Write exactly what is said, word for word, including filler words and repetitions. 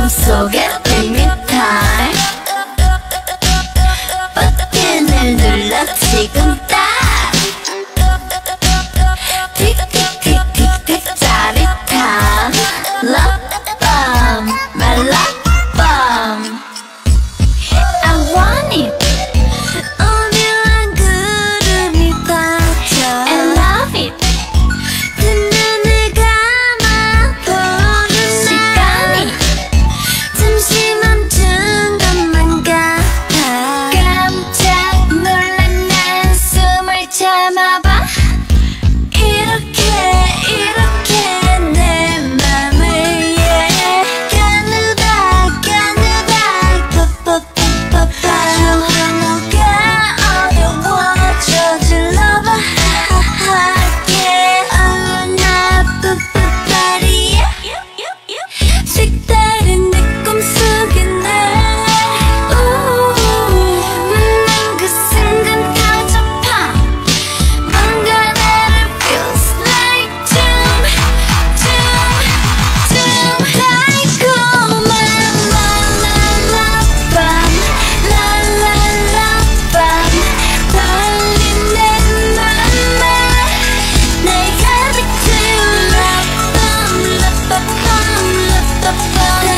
맘속에 Bring me time 버튼을 눌러 지금 딱 틱틱틱틱틱 짜릿한 Love bomb My love bomb I want it 오묘한 구름이 빠져 I love it 두 눈을 감아 보는 시간이 잠시 멈춘 것만 같아 깜짝 놀란 난 숨을 참아봐 이렇게 이렇게 내 맘을 yeah. 가누다 가누다 뽀뽀뽀뽀뽀 뭐가 어려워 저질러봐 yeah. Oh 나 뽀뽀빠리야 색다른 내 꿈속에 날 만난 그 순간 터져파 뭔가 나를 feels like doom doom doom 달콤한 라라라 밤 라라라 밤 떨린 내 맘에 날 가득 채운 love bomb love bomb love bomb